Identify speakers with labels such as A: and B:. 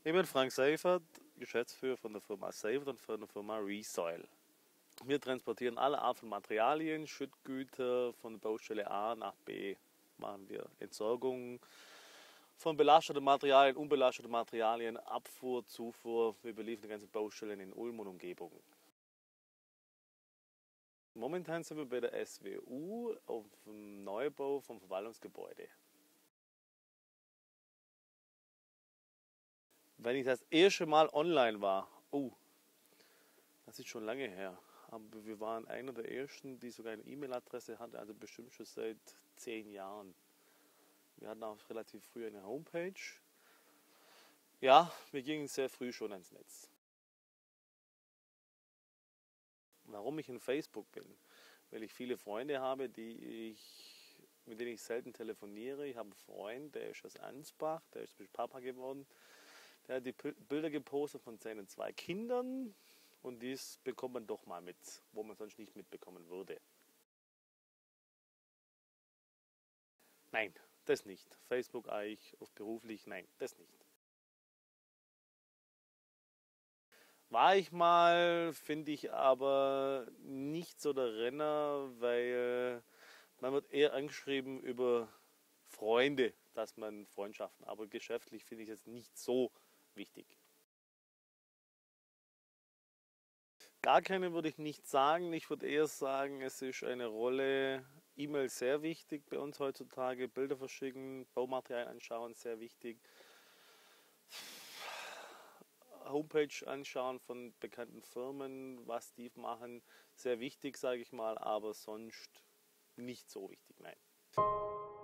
A: Ich bin Frank Seifert, Geschäftsführer von der Firma Seifert und von der Firma Resoil. Wir transportieren alle Art von Materialien, Schüttgüter von der Baustelle A nach B. Machen wir Entsorgung von belasteten Materialien, unbelasteten Materialien, Abfuhr, Zufuhr. Wir beliefern die ganze Baustellen in Ulm und Umgebung. Momentan sind wir bei der SWU auf dem Neubau vom Verwaltungsgebäude. Wenn ich das erste Mal online war, das ist schon lange her, aber wir waren einer der ersten, die sogar eine E-Mail-Adresse hatte, also bestimmt schon seit 10 Jahren. Wir hatten auch relativ früh eine Homepage. Ja, wir gingen sehr früh schon ans Netz. Warum ich in Facebook bin? Weil ich viele Freunde habe, mit denen ich selten telefoniere. Ich habe einen Freund, der ist aus Ansbach, der ist Papa geworden. Der hat die Bilder gepostet von seinen 2 Kindern und dies bekommt man doch mal mit, wo man sonst nicht mitbekommen würde. Nein, das nicht. Facebook eigentlich auf beruflich, nein, das nicht. War ich mal, finde ich aber nicht so der Renner, weil man wird eher angeschrieben über Freunde, dass man Freundschaften, aber geschäftlich finde ich es nicht so wichtig. Gar keine würde ich nicht sagen. Ich würde eher sagen, es ist eine Rolle, E-Mail sehr wichtig bei uns heutzutage, Bilder verschicken, Baumaterial anschauen, sehr wichtig. Homepage anschauen von bekannten Firmen, was die machen, sehr wichtig, sage ich mal, aber sonst nicht so wichtig, nein.